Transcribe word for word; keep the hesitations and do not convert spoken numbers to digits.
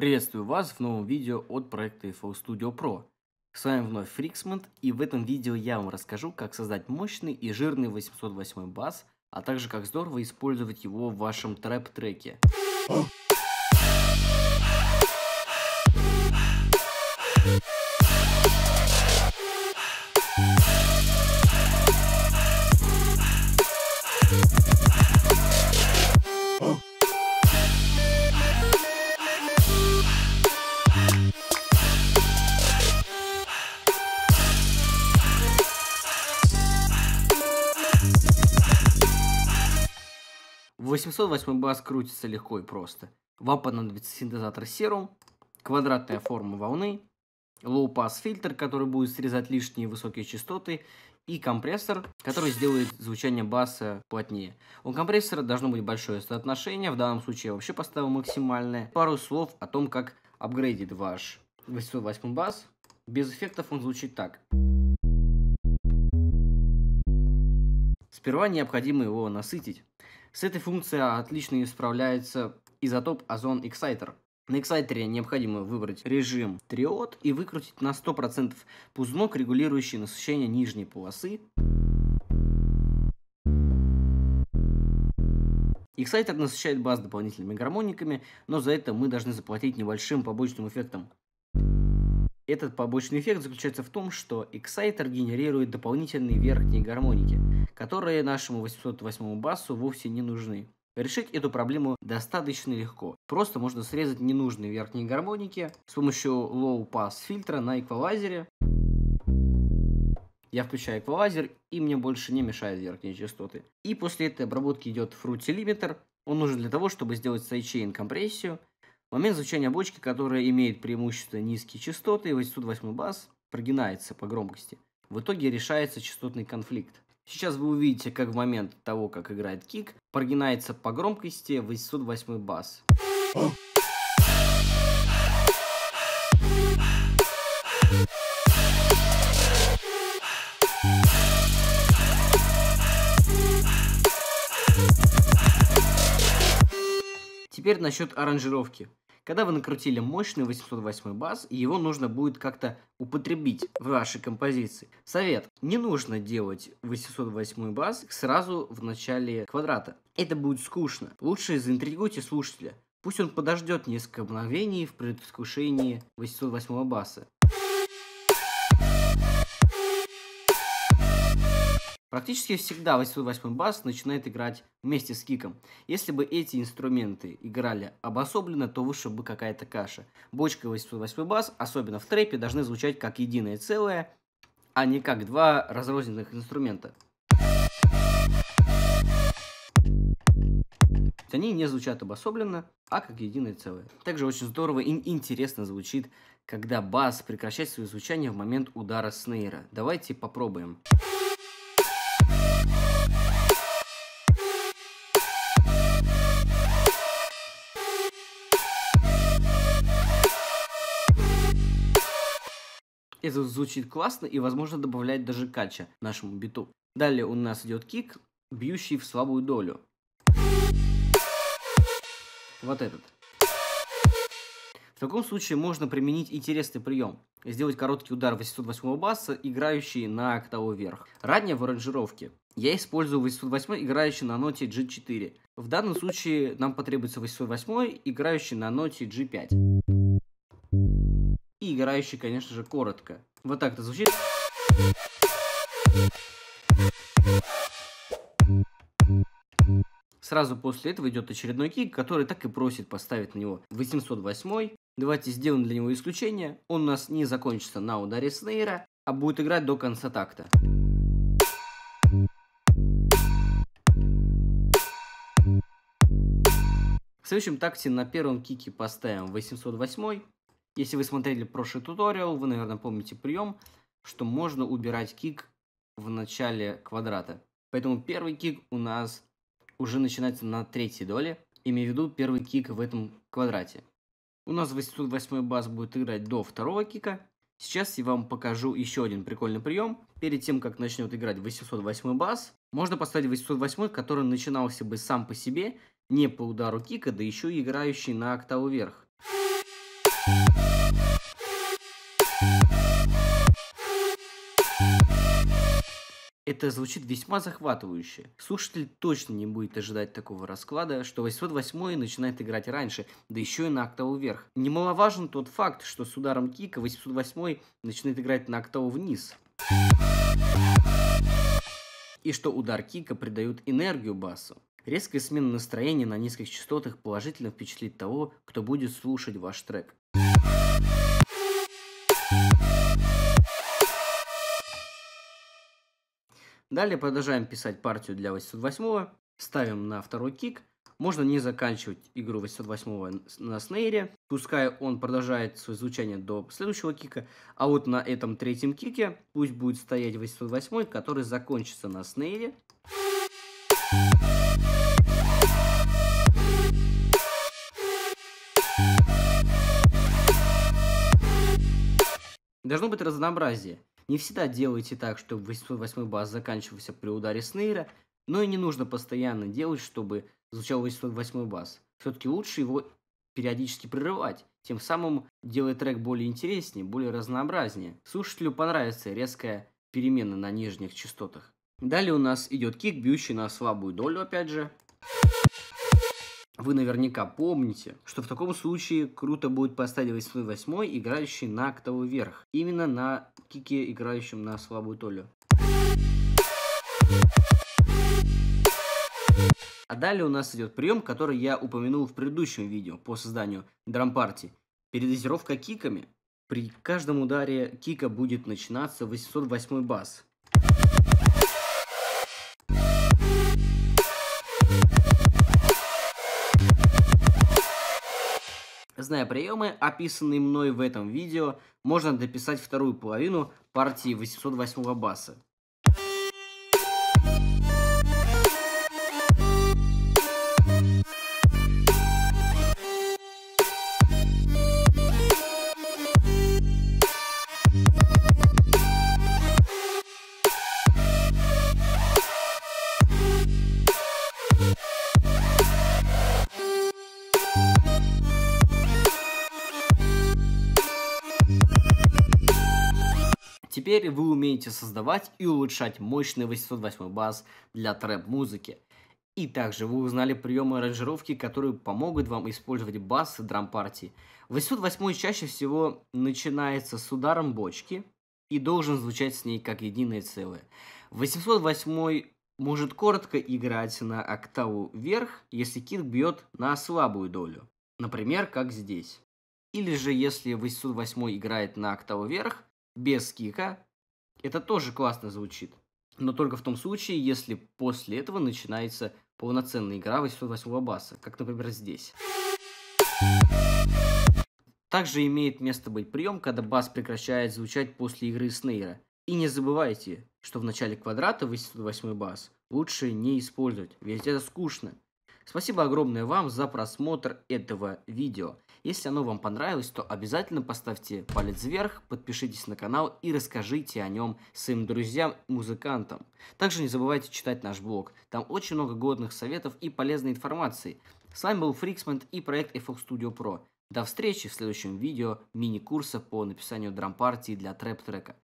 Приветствую вас в новом видео от проекта эф эл Studio Pro. С вами вновь Фриксмент, и в этом видео я вам расскажу, как создать мощный и жирный восемьсот восемь бас, а также как здорово использовать его в вашем трэп-треке. восемьсот восемь бас крутится легко и просто. Вам понадобится синтезатор Serum, квадратная форма волны, low-pass фильтр, который будет срезать лишние высокие частоты, и компрессор, который сделает звучание баса плотнее. У компрессора должно быть большое соотношение, в данном случае я вообще поставил максимальное. Пару слов о том, как апгрейдить ваш восемьсот восемь бас. Без эффектов он звучит так. Сперва необходимо его насытить. С этой функцией отлично справляется изотоп Ozone Exciter. На Exciter необходимо выбрать режим триод и выкрутить на сто процентов пузырек, регулирующий насыщение нижней полосы. Exciter насыщает бас дополнительными гармониками, но за это мы должны заплатить небольшим побочным эффектом. Этот побочный эффект заключается в том, что Exciter генерирует дополнительные верхние гармоники, которые нашему восемьсот восьмому басу вовсе не нужны. Решить эту проблему достаточно легко. Просто можно срезать ненужные верхние гармоники с помощью Low Pass фильтра на эквалайзере. Я включаю эквалайзер, и мне больше не мешают верхние частоты. И после этой обработки идет Fruity Limiter. Он нужен для того, чтобы сделать сайдчейн компрессию. В момент звучания бочки, которая имеет преимущество низкие частоты, восемьсот восемь бас прогинается по громкости. В итоге решается частотный конфликт. Сейчас вы увидите, как в момент того, как играет кик, прогинается по громкости восемьсот восемь бас. Теперь насчет аранжировки. Когда вы накрутили мощный восемьсот восемь бас, его нужно будет как-то употребить в вашей композиции. Совет: не нужно делать восемьсот восемь бас сразу в начале квадрата. Это будет скучно. Лучше заинтригуйте слушателя. Пусть он подождет несколько мгновений в предвкушении восемьсот восьмого баса. Практически всегда восемьсот восемь бас начинает играть вместе с киком. Если бы эти инструменты играли обособленно, то вышла бы какая-то каша. Бочка восемьсот восемь бас, особенно в трэпе, должны звучать как единое целое, а не как два разрозненных инструмента. Они не звучат обособленно, а как единое целое. Также очень здорово и интересно звучит, когда бас прекращает свое звучание в момент удара снейра. Давайте попробуем. Это звучит классно и, возможно, добавляет даже кача нашему биту. Далее у нас идет кик, бьющий в слабую долю. Вот этот. В таком случае можно применить интересный прием. Сделать короткий удар восемьсот восьмого баса, играющий на октаву вверх. Ранее в аранжировке я использую восемьсот восемь, играющий на ноте джи четыре. В данном случае нам потребуется восемьсот восемь, играющий на ноте джи пять. И играющий, конечно же, коротко. Вот так это звучит. Сразу после этого идет очередной кик, который так и просит поставить на него восемьсот восемь. Давайте сделаем для него исключение. Он у нас не закончится на ударе снейра, а будет играть до конца такта. В следующем такте на первом кике поставим восемьсот восемь. Если вы смотрели прошлый туториал, вы, наверное, помните прием, что можно убирать кик в начале квадрата. Поэтому первый кик у нас уже начинается на третьей доле, имею в виду первый кик в этом квадрате. У нас восемьсот восемь бас будет играть до второго кика. Сейчас я вам покажу еще один прикольный прием. Перед тем, как начнет играть восемьсот восемь бас, можно поставить восемьсот восемь, который начинался бы сам по себе, не по удару кика, да еще и играющий на октаву вверх. Это звучит весьма захватывающе. Слушатель точно не будет ожидать такого расклада, что восемьсот восьмой начинает играть раньше, да еще и на октаву вверх. Немаловажен тот факт, что с ударом кика восемьсот восьмой начинает играть на октаву вниз. И что удар кика придает энергию басу. Резкая смена настроения на низких частотах положительно впечатлит того, кто будет слушать ваш трек. Далее продолжаем писать партию для восемьсот восьмого. Ставим на второй кик. Можно не заканчивать игру восемьсот восьмого на снейре. Пускай он продолжает свое звучание до следующего кика. А вот на этом третьем кике пусть будет стоять восемьсот восьмой, который закончится на снейре. Должно быть разнообразие. Не всегда делайте так, чтобы восемьсот восьмой бас заканчивался при ударе снейра, но и не нужно постоянно делать, чтобы звучал восемьсот восьмой бас. Все-таки лучше его периодически прерывать, тем самым делая трек более интереснее, более разнообразнее. Слушателю понравится резкая перемена на нижних частотах. Далее у нас идет кик, бьющий на слабую долю, опять же. Вы наверняка помните, что в таком случае круто будет поставить восемьсот восьмой, играющий на октаву вверх. Именно на кике, играющем на слабую долю. А далее у нас идет прием, который я упомянул в предыдущем видео по созданию драм-партии. Передозировка киками. При каждом ударе кика будет начинаться восемьсот восьмой бас. Зная приемы, описанные мной в этом видео, можно дописать вторую половину партии восемьсот восьмого баса. Теперь вы умеете создавать и улучшать мощный восемьсот восьмой бас для трэп-музыки. И также вы узнали приемы аранжировки, которые помогут вам использовать бас в драм-партии. восемьсот восьмой чаще всего начинается с ударом бочки и должен звучать с ней как единое целое. восемьсот восьмой может коротко играть на октаву вверх, если кик бьет на слабую долю. Например, как здесь. Или же если восемьсот восьмой играет на октаву вверх, без кика, это тоже классно звучит. Но только в том случае, если после этого начинается полноценная игра восемьсот восьмого баса, как, например, здесь. Также имеет место быть прием, когда бас прекращает звучать после игры снейра. И не забывайте, что в начале квадрата восемьсот восьмой бас лучше не использовать, ведь это скучно. Спасибо огромное вам за просмотр этого видео. Если оно вам понравилось, то обязательно поставьте палец вверх, подпишитесь на канал и расскажите о нем своим друзьям-музыкантам. Также не забывайте читать наш блог, там очень много годных советов и полезной информации. С вами был Freaksment и проект эф эл Studio Pro. До встречи в следующем видео мини-курса по написанию драм-партии для трэп-трека.